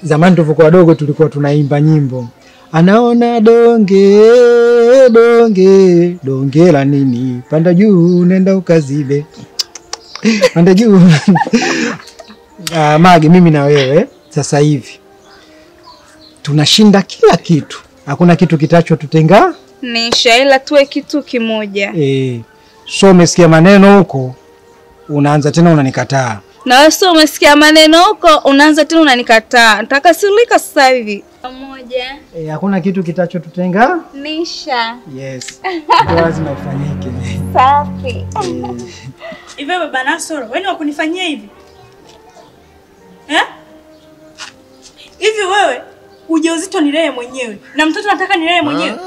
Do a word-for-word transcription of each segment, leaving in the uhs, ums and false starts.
Zamani tulipokuwa wadogo tulikuwa tunaimba nyimbo. Anaona donge, donge, donge la nini? Panda juu nenda ukazibe. Panda juu. Ah, Mage, mimi na wewe sasa hivi tunashinda kila kitu. Hakuna kitu kitacho tutenga. Ni shaila tuwe kitu kimoja. Eh. So umesikia maneno huko, unaanza tena unanikataa. Na wewe so umesikia maneno huko, unaanza tena unanikataa. Nataka silika sasa hivi. Pamoja. Eh, hakuna kitu kitacho tutenga. Nisha. Yes. Ndio lazima ifanyike. Safi. Hivi baba Nasoro, wewe ni wa kunifanyia hivi? Eh? Hivi wewe ujauzito nilee mwenyewe na mtoto nataka nilee mwenyewe.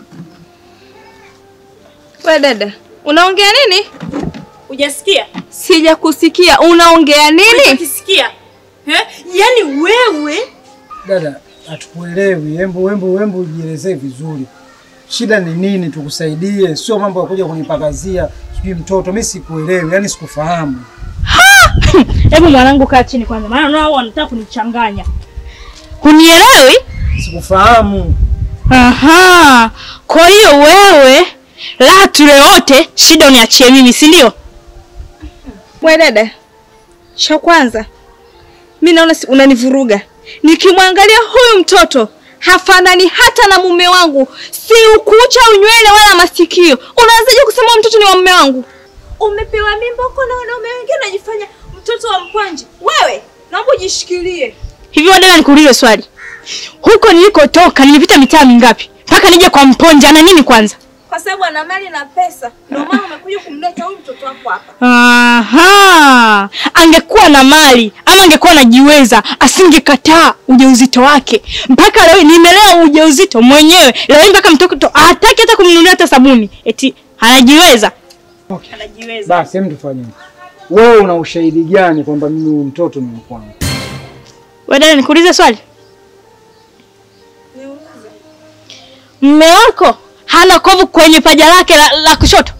Wewe dada, unaongea nini? Hujasikia? Sija kusikia. Unaongea nini? Hujasikia? Eh? Yaani wewe dada hatukuelewi. Hembu hembu hembu jielezee vizuri. Shida ni nini tukusaidie? Sio mambo ya kuja kunipakazia sijui mtoto. Mimi sikuelewi, yani sikufahamu. Hebu mwanangu kaa chini kwanza. Maana nao wanataka kunichanganya. Hunielewi? Sikufahamu. Aha. Kwa hiyo wewe la tule wote shida uniachie mimi, si ndio? Wewe dada, cha kwanza mimi naona unanivuruga. Nikimwangalia huyu mtoto hafanani hata na mume wangu. Si ukucha unywele wala masikio. Unaanzaje kusema mtoto ni wa mume wangu? Umepewa mimba huko na wanaume wengine unajifanya mtoto wa mkwanje. Wewe, naomba ujishikilie. Hivi wadada nikuulize swali. Huko nilikotoka nilipita mitaa mingapi? Mpaka nije kwa mponja na nini kwanza? Kwa sababu ana mali na pesa. Ndio maana umekuja kumleta huyu mtoto wako hapa. Aha. Angekuwa na mali ama angekuwa anajiweza, asingekataa ujauzito wake. Mpaka leo nimelea ujauzito mwenyewe. Leo mpaka mtoto hataki hata kumnunulia hata sabuni. Eti anajiweza. Okay. Anajiweza. Basi hem tufanye. Wewe una ushahidi gani kwamba mimi huyu mtoto ni wangu? Wewe dada nikuulize swali. Niulize. Mume wako hana kovu kwenye paja lake la, la kushoto?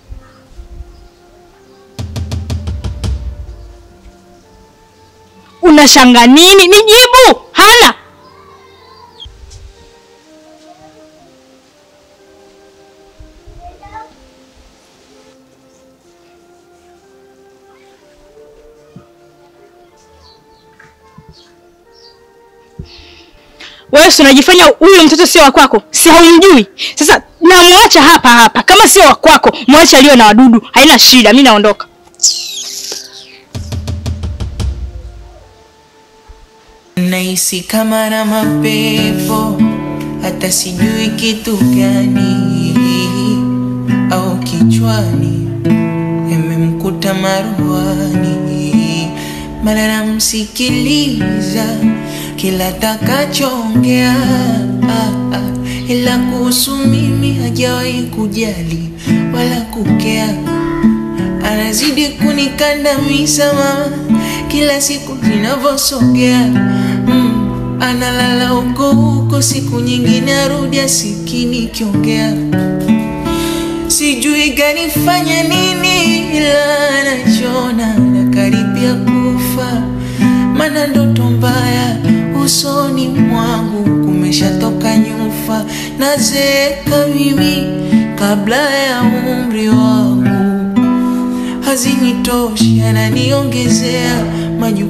Unashanga nini? Nijibu. Hana. Wewe unajifanya huyo mtoto sio wa kwako. Si haumjui. Sasa namwacha hapa hapa. Kama sio wa kwako, mwacha aliyo na wadudu. Haina shida, mimi naondoka. Nahisi kama na mapepo, hata sijui kitu gani au kichwani imemkuta maruani. Mara namsikiliza kila takachoongea, ah, ah, ila kuhusu mimi hajawahi kujali wala kukea. Anazidi kunikandamiza mama kila siku zinavyosogea. mm, Analala huko huko, siku nyingine arudi asikini kiongea. Sijui gani fanya nini, ila anachona na karibia kufa. Mana ndoto mbaya usoni mwangu kumeshatoka nyufa. Nazeeka mimi kabla ya umri wangu, hazinitoshi ananiongezea majukumu.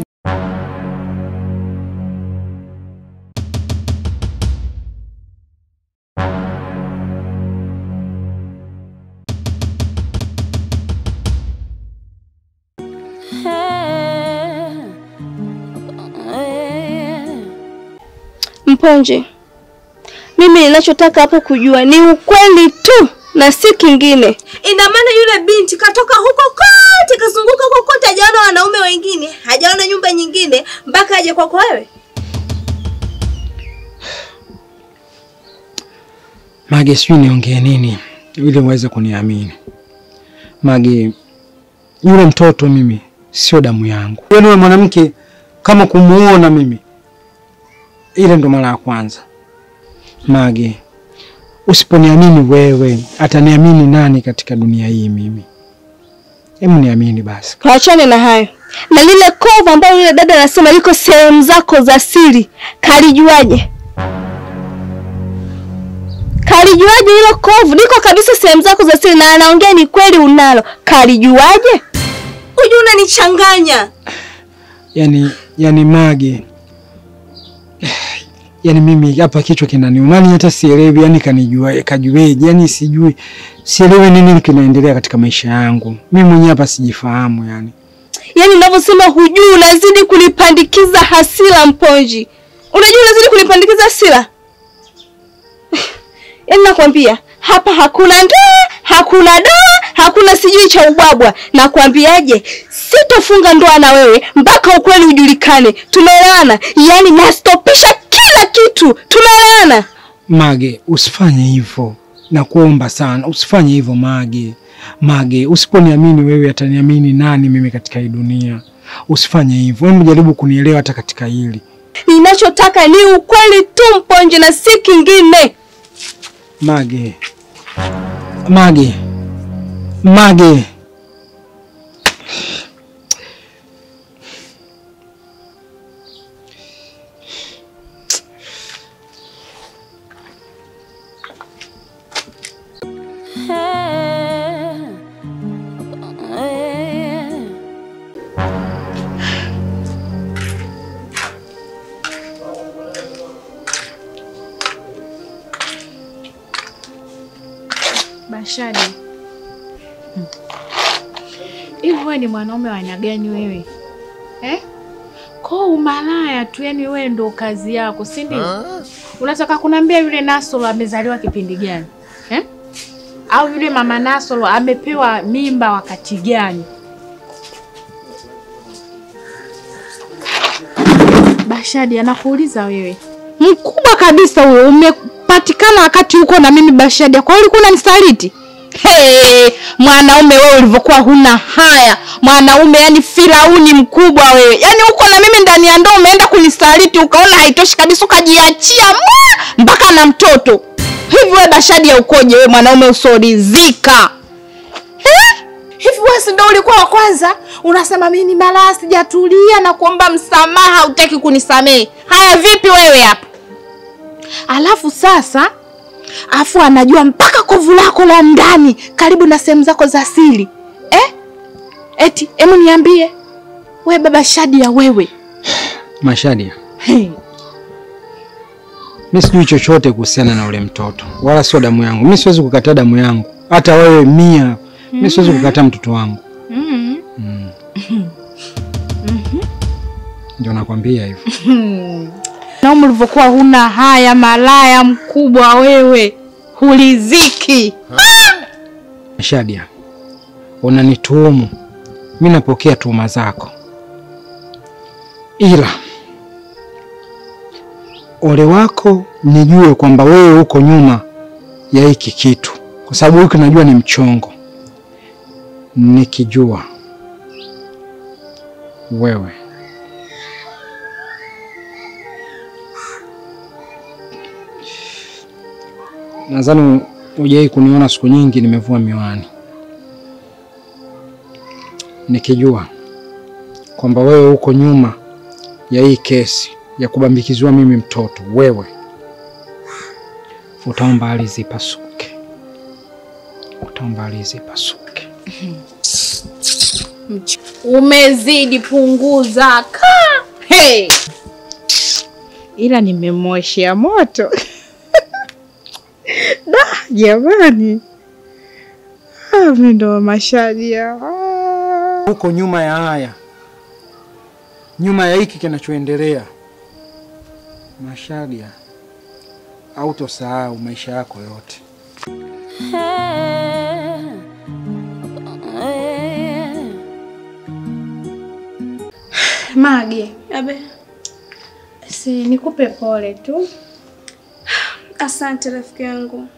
Mponje, mimi ninachotaka hapo kujua ni ukweli tu na si kingine. Ina maana yule binti katoka huko kote, kazunguka huko kote, hajaona wanaume wengine, hajaona nyumba nyingine mpaka aje kwako wewe? Mage, sijui niongee nini ili uweze kuniamini. Mage, yule mtoto mimi sio damu yangu. Wewe mwanamke kama kumuona mimi, ile ndo mara ya kwanza. Mage, usiponiamini wewe, ataniamini nani katika dunia hii mimi? Hebu niamini basi. Kaachane na hayo. Na lile kovu ambalo yule dada anasema liko sehemu zako za siri, kalijuaje? Kalijuaje hilo kovu? Liko kabisa sehemu zako za siri na anaongea ni kweli unalo. Kalijuaje? Unajua unanichanganya. Yaani yaani Mage. Yaani mimi hapa kichwa kinaniuma, yani hata sielewi, yani kanijua, kajueje, yani sijui. Sielewi nini kinaendelea katika maisha yangu. Mimi mwenyewe hapa sijifahamu yani. Yaani ninavyosema hujui, unazidi kunipandikiza hasira Mponji. Unajua unazidi kunipandikiza hasira? Yaani nakwambia, hapa hakuna ndoa, hakuna doa, hakuna sijui cha ubwabwa. Nakwambiaje? Sitofunga ndoa na wewe mpaka ukweli ujulikane. Tumeelewana? Yaani nastopisha kila kitu. Tumeelewana? Mage, usifanye hivyo. Nakuomba sana, usifanye hivyo Mage. Mage, usiponiamini wewe ataniamini nani mimi katika hii dunia? Usifanye hivyo. Hebu jaribu kunielewa hata katika hili. Ninachotaka ni ukweli tu Mponji na si kingine. Mage. Mage. Mage. Bashadi. Hivi wewe ni mwanaume wa aina gani wewe? Eh? Kwa umalaya tu, yani wewe ndo kazi yako, si ndio? Unataka kuniambia yule Nasolo amezaliwa kipindi gani? Eh? Au yule mama Nasolo amepewa mimba wakati gani? Bashadi anakuuliza wewe. Mkubwa kabisa huyo, umepatikana wakati uko na mimi Bashadi. Kwa hiyo ulikuwa unanisaliti? Hey, mwanaume wewe ulivyokuwa huna haya. Mwanaume yani Firauni mkubwa wewe. Yani uko na mimi ndani ya ndoa umeenda kunisaliti, ukaona haitoshi kabisa ukajiachia mpaka na mtoto. Hivi wewe Bashadi ya ukoje wewe mwanaume usorizika? Eh? Hivi wewe ndio ulikuwa wa kwanza unasema mimi ni malaya sijatulia na kuomba msamaha hutaki kunisamehe. Haya vipi wewe hapa? Alafu sasa afu anajua mpaka kovu lako la ndani karibu na sehemu zako za siri. Eh? Eti, hebu niambie. Wewe baba Shadia wewe. Mashadia. Hey. Mimi sijui chochote kuhusiana na ule mtoto. Wala sio damu yangu. Mimi siwezi kukataa damu yangu. Hata wewe mia. Mimi siwezi kukataa mtoto wangu. Mhm. Mm. Mhm. Ndio nakwambia hivyo. Na mlivyokuwa huna haya malaya mkubwa wewe. Huliziki. Shadia. Unanituhumu. Mimi napokea tuhuma zako. Ila ole wako nijue kwamba wewe uko nyuma ya hiki kitu. Kwa sababu hiki najua ni mchongo. Nikijua wewe nadhani hujai kuniona siku nyingi nimevua miwani. Nikijua kwamba wewe uko nyuma ya hii kesi ya kubambikizwa mimi mtoto, wewe utaomba ardhi ipasuke. Utaomba ardhi ipasuke. Umezidi, punguza. Hey. Ila nimemoshia moto. Da, jamani. Ah, mimi ndo Mashadia. Ah. Uko nyuma ya haya. Nyuma ya hiki kinachoendelea. Mashadia. Hautosahau maisha yako yote. Mage, Abe. si nikupe pole tu. Asante rafiki yangu.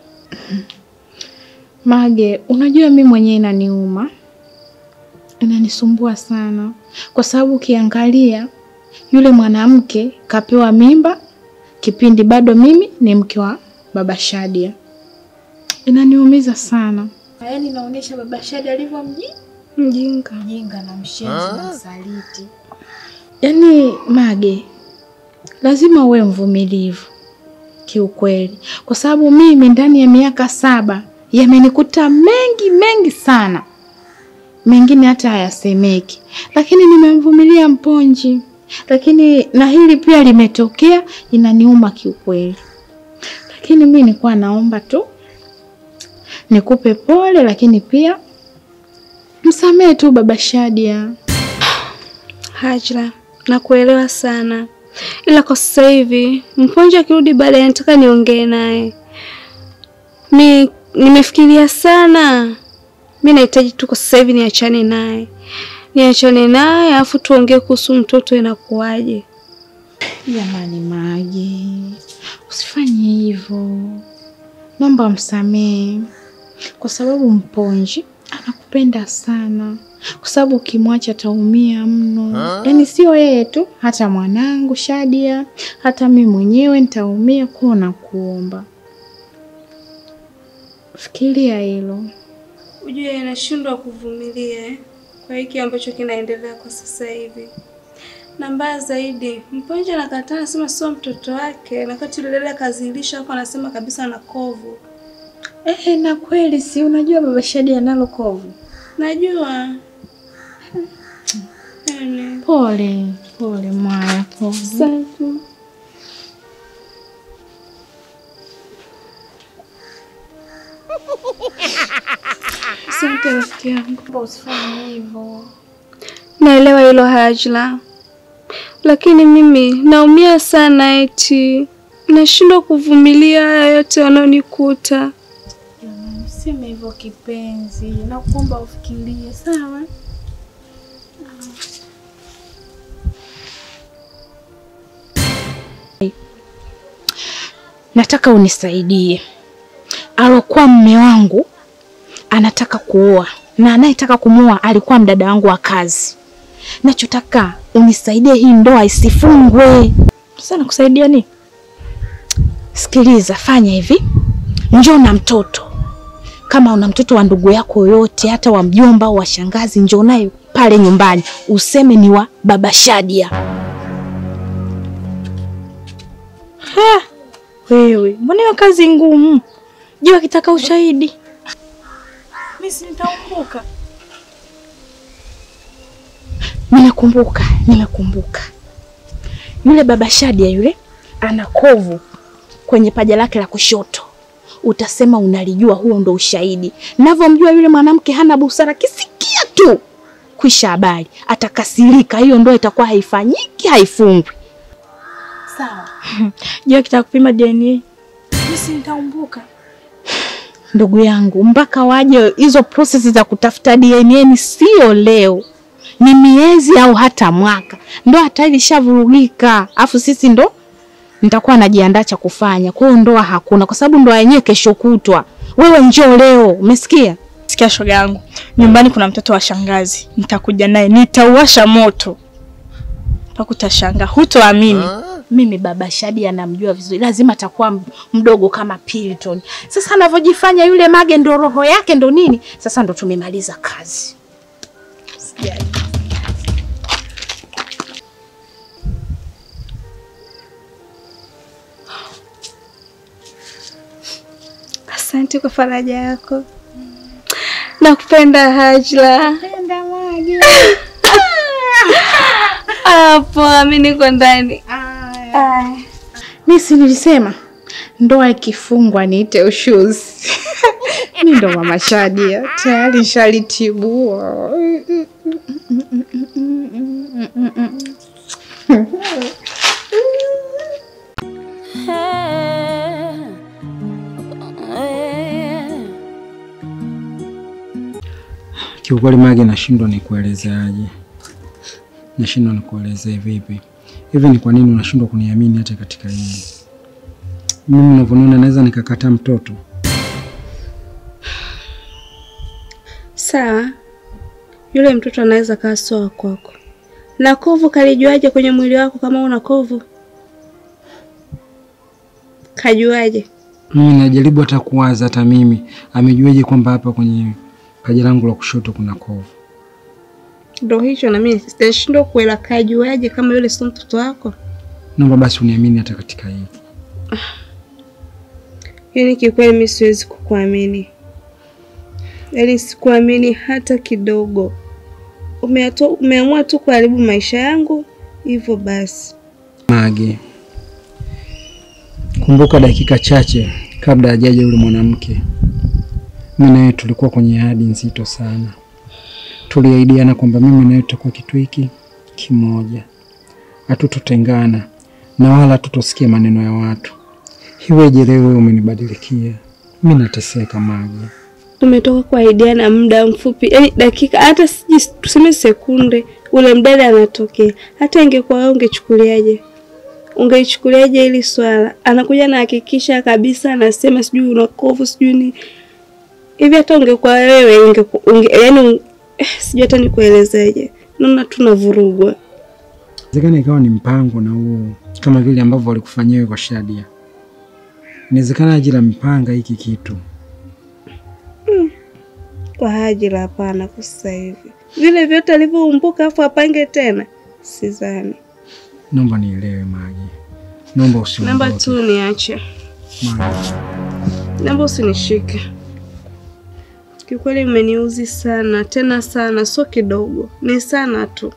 Mage, unajua mimi mwenyewe inaniuma. Inanisumbua sana. Kwa sababu ukiangalia yule mwanamke kapewa mimba kipindi bado mimi ni mke wa baba Shadia. Inaniumiza sana. Yaani inaonyesha baba Shadia alivyo mji Mjinga. Mjinga na mshenzi na msaliti. Yaani Mage, lazima uwe mvumilivu kiukweli, kwa sababu mimi ndani ya miaka saba yamenikuta mengi mengi sana, mengine hata hayasemeki, lakini nimemvumilia Mponji. Lakini na hili pia limetokea, inaniuma kiukweli. Lakini mimi nilikuwa naomba tu nikupe pole, lakini pia msamehe tu baba Shadia. Hajra, nakuelewa sana. Ila kwa sasa hivi Mponji akirudi baadaye nataka niongee naye. Mi nimefikiria sana. Mimi nahitaji tu kwa sasa hivi niachane naye. Niachane naye afu tuongee kuhusu mtoto inakuaje. Jamani Mage, usifanye hivyo. Naomba msamehe, kwa sababu Mponji anakupenda sana. Kwa sababu ukimwacha ataumia mno. Yaani sio yeye tu, hata mwanangu Shadia, hata mimi mwenyewe nitaumia. Kwa na kuomba fikiria hilo. Ujue anashindwa kuvumilia kwa hiki ambacho kinaendelea kwa sasa hivi. Na mbaya zaidi, Mponji anakataa, anasema sio mtoto wake, na wakati yule dada kazilisha hapo anasema kabisa ana kovu. Eh, na kweli si unajua baba Shadia analo kovu? Najua. Yaani pole, pole Maya, pole. Asante. Asante rafiki yangu. Usifanye hivyo. Naelewa hilo Hajla. Lakini mimi naumia sana eti. Nashindwa kuvumilia haya yote yanayonikuta. Jamani, useme hivyo kipenzi. Nakuomba ufikirie, sawa? Nataka unisaidie. Alokuwa mume wangu anataka kuoa, na anayetaka kumuoa alikuwa mdada wangu wa kazi. Nachotaka unisaidie hii ndoa isifungwe. Sasa nakusaidia nini? Sikiliza, fanya hivi. Njoo na mtoto. Kama una mtoto wa ndugu yako yote, hata wa mjomba au wa shangazi, njoo naye pale nyumbani. Useme ni wa baba Shadia. Ha! Wewe, mbona hiyo kazi ngumu? Je, akitaka ushahidi? Mimi si nitaumbuka. Nimekumbuka, nimekumbuka. Yule baba Shadia yule ana kovu kwenye paja lake la kushoto. Utasema unalijua, huo ndo ushahidi. Ninavyomjua yule mwanamke hana busara, kisikia tu kwisha habari, atakasirika. Hiyo ndoa itakuwa haifanyiki, haifungwi. Sawa. Je, akitaka kupima D N A? Mimi si nitaumbuka. Ndugu yangu, mpaka waje hizo process za kutafuta D N A ni sio leo. Ni miezi au hata mwaka. Ndoa hata ilishavurugika. Afu sisi ndo nitakuwa najiandaa cha kufanya. Kwa hiyo ndoa hakuna, kwa sababu ndoa yenyewe kesho kutwa. Wewe njoo leo, umesikia? Sikia shoga yangu. Nyumbani kuna mtoto wa shangazi. Nitakuja naye, nitauasha moto. Utakutashanga, hutoamini. Mimi baba Shadia anamjua vizuri. Lazima atakuwa mdogo kama Pilton. Sasa anavyojifanya yule Mage ndo roho yake ndo nini? Sasa ndo tumemaliza kazi. Sijali. Asante kwa faraja yako. Nakupenda Hajla. Napenda Mage. Hapo mimi niko ndani. Aya. Mimi si nilisema ndoa ikifungwa niite ushuzi. Mimi ndo mama Shadia. Tayari nishalitibu. Kiukweli Mage, nashindwa nikuelezeaje. Nashindwa nikuelezee vipi. Hivi ni kwa nini unashindwa kuniamini hata katika hili? Mimi ninavyoona naweza nikakataa mtoto. Sawa. Yule mtoto anaweza kaa sawa kwako. Na kovu kalijuaje kwenye mwili wako kama una kovu? Kajuaje? Mimi najaribu hata kuwaza, hata mimi amejuaje kwamba hapa kwenye paja langu la kushoto kuna kovu. Ndio hicho na mimi sitashindwa kuela kajuaje kama yule sio mtoto wako. Naomba basi uniamini hata katika hili. Yaani kikweli mimi siwezi kukuamini. Yaani sikuamini hata kidogo. Umeato umeamua tu kuharibu maisha yangu hivyo basi. Mage. Kumbuka dakika chache kabla hajaja yule mwanamke. Mimi naye tulikuwa kwenye ahadi nzito sana. Tuliahidiana kwamba mimi naye tutakuwa kitu hiki kimoja. Hatutotengana na wala hatutosikia maneno ya watu. Hiweje leo wewe umenibadilikia? Mimi nateseka Mage. Tumetoka kuahidiana muda mfupi, yaani dakika hata siji tuseme sekunde ule mdada anatokea. Hata ingekuwa wewe ungechukuliaje? Ungeichukuliaje hili swala? Anakuja na hakikisha kabisa anasema sijui una kovu sijui ni. Hivi hata ungekuwa wewe unge, unge yaani eh, sijui hata nikuelezeje. Naona tunavurugwa. Inawezekana ikawa ni mpango na huo kama vile ambavyo walikufanyia kwa Shadia. Inawezekana ajira mpanga hiki kitu. Hmm. Kwa ajira hapana kwa sasa hivi. Vile vyote alivyoumbuka afu apange tena. Sidhani. Naomba nielewe Mage. Naomba usiondoke. Naomba tu niache. Mage. Naomba usinishike. Kikweli umeniuzi sana, tena sana, sio kidogo. Ni sana tu.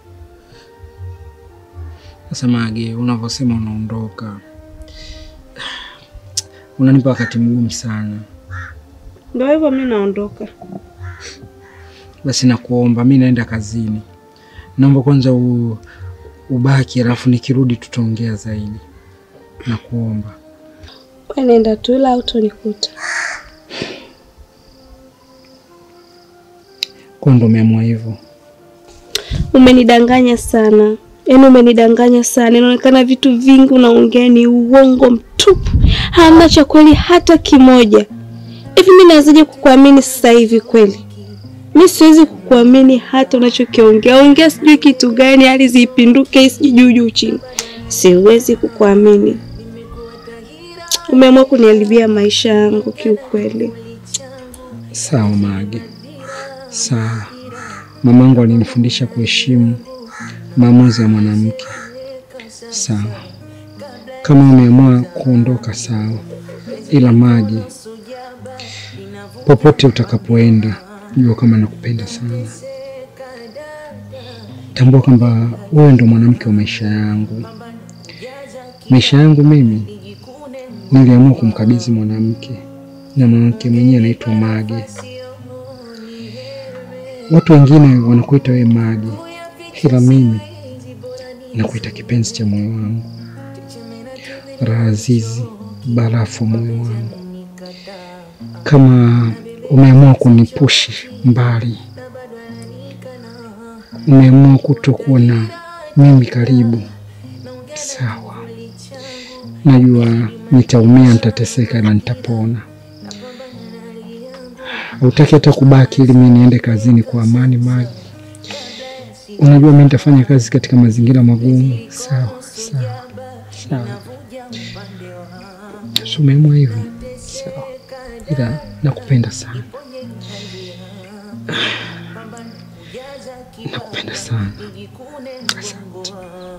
Sasa Mage, unavyosema unaondoka. Unanipa wakati mgumu sana. Ndio hivyo mimi naondoka. Basi nakuomba mimi naenda kazini. Naomba kwanza u, ubaki alafu nikirudi tutaongea zaidi. Nakuomba. Wewe nenda tu ila utonikuta. Kwa ndo umeamua hivyo. Umenidanganya sana. Yaani umenidanganya sana. Inaonekana vitu vingi unaongea ni uongo mtupu. Hamna cha kweli hata kimoja. Hivi mimi naanzaje kukuamini sasa hivi kweli? Mimi siwezi kukuamini hata unachokiongea. Ongea sijui kitu gani hali zipinduke sijui juu chini. Siwezi kukuamini. Umeamua kuniharibia maisha yangu kiukweli. Sawa Mage. Sawa. Mamangu alinifundisha kuheshimu maamuzi ya mwanamke. Sawa. Kama umeamua kuondoka sawa. Ila Mage, popote utakapoenda, jua kama nakupenda sana. Tambua kwamba wewe ndo mwanamke wa maisha yangu. Maisha yangu mimi niliamua kumkabidhi mwanamke, na mwanamke mwenyewe anaitwa Mage. Watu wengine wanakuita wewe Mage, ila mimi nakuita kipenzi cha moyo wangu. Razizi, barafu moyo wangu. Kama umeamua kunipushi mbali, umeamua kutokuwa na mimi karibu, sawa. Najua nitaumia, nitateseka na nitapona. Hutaki hata kubaki ili mimi niende kazini kwa amani Mage. Unajua mimi nitafanya kazi katika mazingira magumu, sawa, sawa. Sawa. Sumeamua hivyo. Sawa. Ila nakupenda sana. Nakupenda sana. Asante.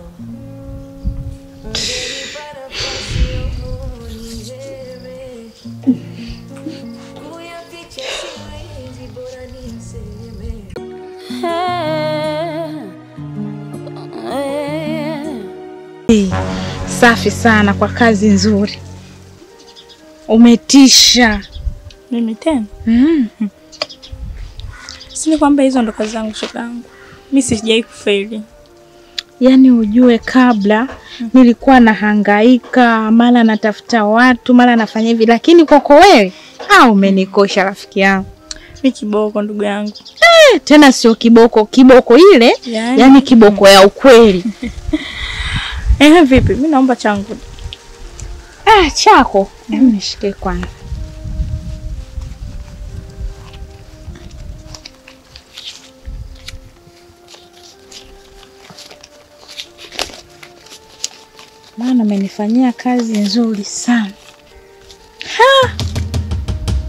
Safi sana kwa kazi nzuri. Umetisha. Mimi tena? Mm. Sini kwamba hizo ndo kazi zangu shogangu. Mimi sijai kufeli. Yaani ujue kabla mm. nilikuwa nahangaika, mara natafuta watu, mara nafanya hivi, lakini kwako wewe ah umenikosha rafiki yangu. Mimi kiboko ndugu yangu. Eh, tena sio kiboko, kiboko ile, yani, yani kiboko ya ukweli. Eh, vipi? Mimi naomba changu. Ah, chako. Hebu mm. nishike kwanza. Maana amenifanyia kazi nzuri sana. Ha!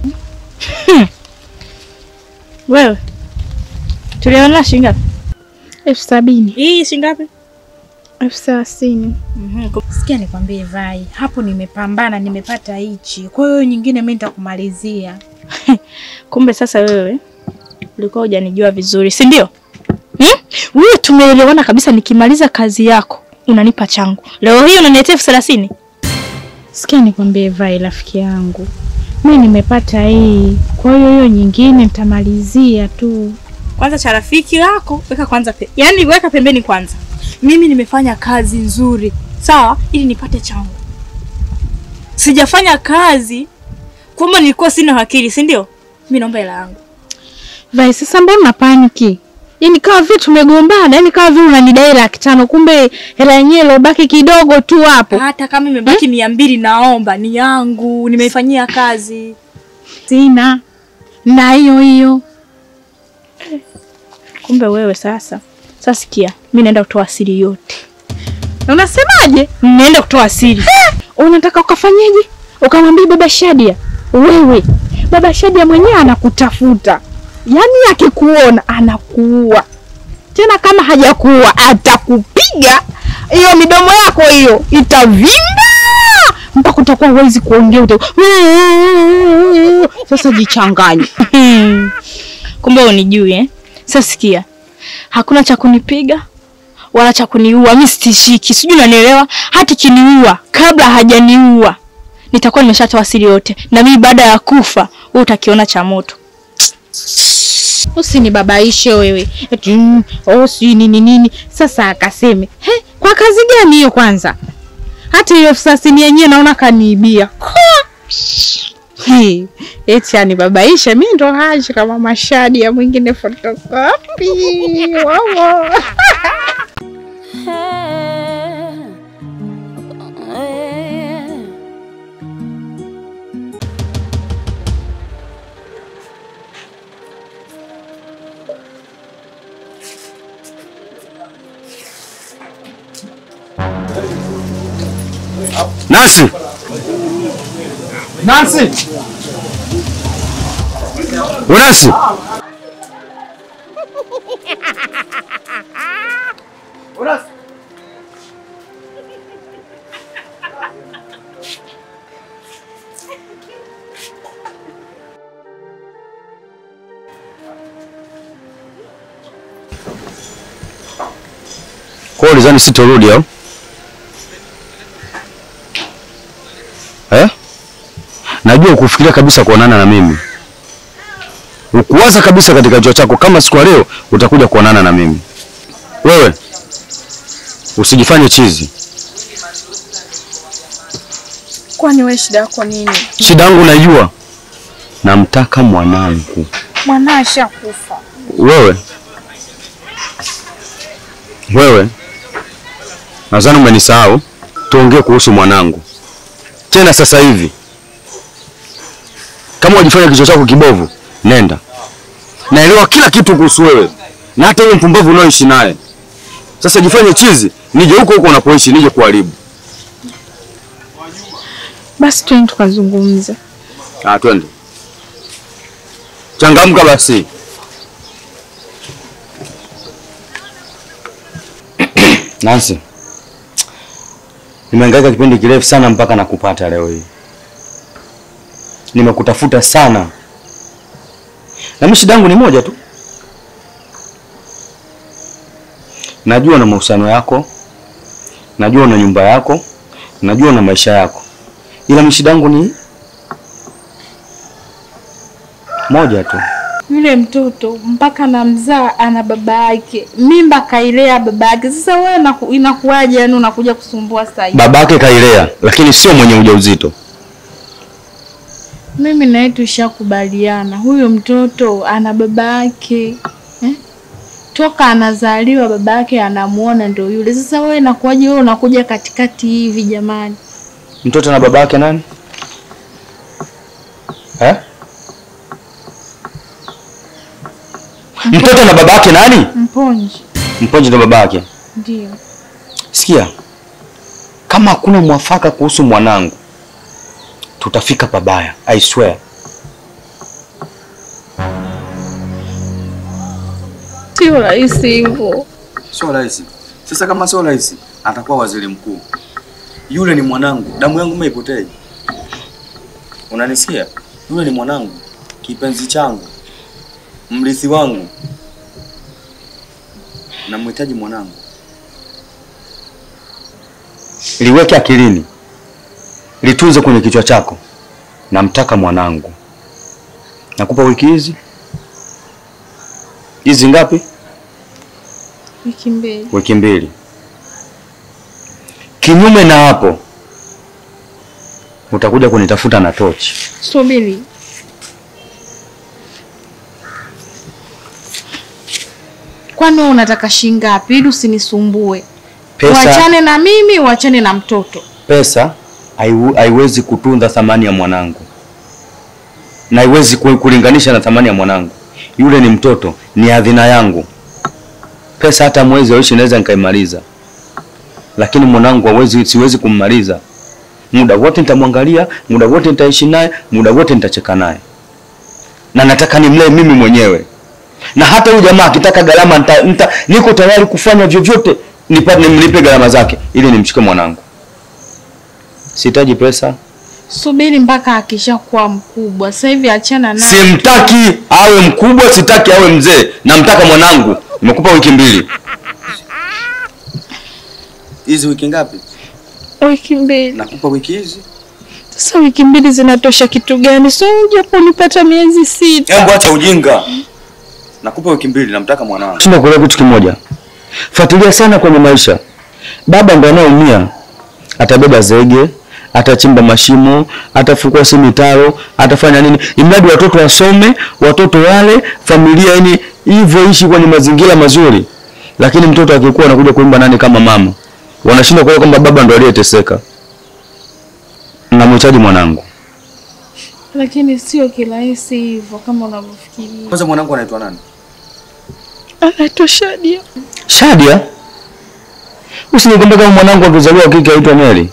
Wewe. Tuliona shilingi ngapi? elfu sabini. Hii shilingi ngapi? elfu thelathini. Mhm. Sikia nikwambie Vai, hapo nimepambana nimepata hichi. Kwa hiyo nyingine mimi nitakumalizia. Kumbe sasa wewe ulikuwa hujanijua vizuri, si ndio? Hmm? Wewe tumeelewana kabisa, nikimaliza kazi yako unanipa changu. Leo hii unaniletea elfu thelathini. Sikia nikwambie Vai rafiki yangu. Mimi nimepata hii. Kwa hiyo hiyo nyingine nitamalizia tu. Kwanza cha rafiki yako weka kwanza pe. Yaani weka pembeni kwanza. Mimi nimefanya kazi nzuri, sawa, ili nipate changu. Sijafanya kazi kwamba nilikuwa sina akili, si ndio? Mimi naomba hela yangu. Vai, sasa mbona paniki? Yaani kama vile tumegombana, yaani kama vile unanidai laki tano kumbe hela yenyewe ilobaki kidogo tu hapo. Hata kama imebaki mia mbili naomba ni yangu, nimeifanyia kazi. Sina. Na hiyo hiyo. Kumbe wewe sasa. Sasa sikia, mimi naenda kutoa siri yote. Unasemaje? Naenda kutoa siri. Unataka ukafanyaje? Ukamwambia baba Shadia. Wewe, baba Shadia mwenyewe anakutafuta. Yaani akikuona anakuua. Tena kama hajakuua atakupiga. Hiyo midomo yako hiyo itavimba. Mpaka utakuwa huwezi kuongea utakuwa. Sasa jichanganye. Kumbe unijui eh? Sasa sikia. Hakuna cha kunipiga wala cha kuniua. Mimi sitishiki. Sijui unanielewa? Hata kiniua kabla hajaniua nitakuwa nimeshatoa siri yote. Na mimi baada ya kufa wewe utakiona cha moto. Usinibabaishe wewe. Eti oh si nini nini. Sasa akaseme, "He, kwa kazi gani hiyo kwanza?" Hata hiyo thelathini yenyewe naona kaniibia. Hey, eti anibabaisha mimi ndo haji kama Mashadi ya mwingine photocopy. Wow. Nancy. Nancy. Nancy. Nancy. Kwa hiyo ulizani sitorudi au? Eh? Najua ukufikiria kabisa kuonana na mimi. Ukuwaza kabisa katika kichwa chako kama siku leo utakuja kuonana na mimi. Wewe usijifanye chizi. Kwani wewe shida yako nini? Shida yangu najua. Namtaka mwanangu. Mwanasha kufa. Wewe Wewe nadhani umenisahau. Tuongee kuhusu mwanangu. Tena sasa hivi. Kama unajifanya kichwa chako kibovu, nenda. Naelewa kila kitu kuhusu wewe. Na hata yule mpumbavu unaoishi naye. Sasa jifanye chizi, nije huko huko unapoishi, nije kuharibu. Basi twende tukazungumze. Ah, twende. Changamka basi. Nancy. Nimehangaika kipindi kirefu sana mpaka nakupata leo hii. Nimekutafuta sana. Na mimi shida yangu ni moja tu. Najua na mahusiano yako. Najua na nyumba yako. Najua na maisha yako. Ila mimi shida yangu ni moja tu. Yule mtoto mpaka na mzaa ana baba yake. Mimba kailea baba yake. Sasa wewe inakuaje yani unakuja kusumbua sasa hivi? Babake kailea lakini sio mwenye ujauzito. Mimi na yeye tushakubaliana. Huyo mtoto ana baba yake. Eh? Toka anazaliwa baba yake anamuona ndio yule. Sasa wewe inakuaje wewe unakuja katikati hivi jamani? Mtoto na baba yake nani? Eh? Mtoto na baba yake nani? Mponji. Mponji ndo baba yake. Ndio. Sikia. Kama hakuna mwafaka kuhusu mwanangu, tutafika pabaya, I swear. Sio rahisi hivyo. Sio rahisi. Sasa kama sio rahisi, atakuwa waziri mkuu. Yule ni mwanangu, damu yangu meipotei. Unanisikia? Yule ni mwanangu, kipenzi changu, mrithi wangu. Namhitaji mwanangu. Liweke akilini. Litunze kwenye kichwa chako. Namtaka mwanangu. Nakupa wiki hizi. Hizi ngapi? Wiki mbili. Wiki mbili. Kinyume na hapo, utakuja kunitafuta na tochi. Subiri. Kwani wewe unataka shilingi ngapi ili usinisumbue? Pesa, Uachane na mimi, uachane na mtoto. Pesa haiwezi kutunza thamani ya mwanangu. Na haiwezi kulinganisha na thamani ya mwanangu. Yule ni mtoto, ni hadhina yangu. Pesa hata mwezi aishi naweza nikaimaliza. Lakini mwanangu hawezi, siwezi kummaliza. Muda wote nitamwangalia, muda wote nitaishi naye, muda wote nitacheka naye. Na nataka nimlee mimi mwenyewe. Na hata huyu jamaa akitaka gharama nita, nita, niko tayari kufanya vyovyote nipate nimlipe gharama zake ili nimchike mwanangu. Sihitaji pesa. Subiri mpaka akishakuwa mkubwa. Sasa hivi achana naye. Simtaki awe mkubwa, sitaki awe mzee. Namtaka mwanangu. Nimekupa wiki mbili. Hizi wiki ngapi? Wiki mbili. Nakupa wiki hizi. Sasa wiki mbili zinatosha kitu gani? So japo nipata miezi sita. Hebu acha ujinga. Nakupa wiki mbili, namtaka mwanangu. Sina kuelewa kitu kimoja. Fuatilia sana kwenye maisha. Baba ndo anayeumia. Atabeba zege, atachimba mashimo, atafukua simitaro, atafanya nini? Imradi watoto wasome, watoto wale, familia yani hivyo ishi kwenye mazingira mazuri. Lakini mtoto akikuwa anakuja kuimba nani kama mama. Wanashindwa kuelewa kwamba baba ndo aliyeteseka. Namhitaji mwanangu. Lakini sio kirahisi hivyo kama unavyofikiria. Kwanza mwanangu anaitwa nani? Anaitwa Shadia. Shadia? Usinikwambia kama mwanangu akizaliwa kike aitwa Mary.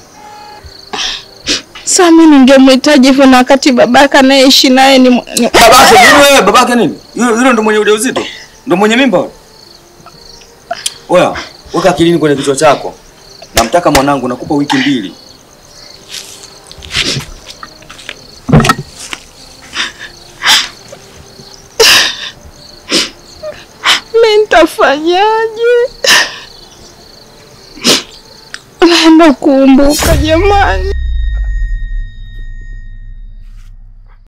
Sasa mimi ningemhitaji hivyo na wakati babaka anaishi naye ni, ni... Babake nini wewe? Babake nini? Yule yule ndo mwenye ujauzito? Ndo mwenye mimba wewe? Oya, weka akilini kwenye kichwa chako. Namtaka mwanangu, nakupa wiki mbili. Mimi nitafanyaje? Naenda kuumbuka jamani.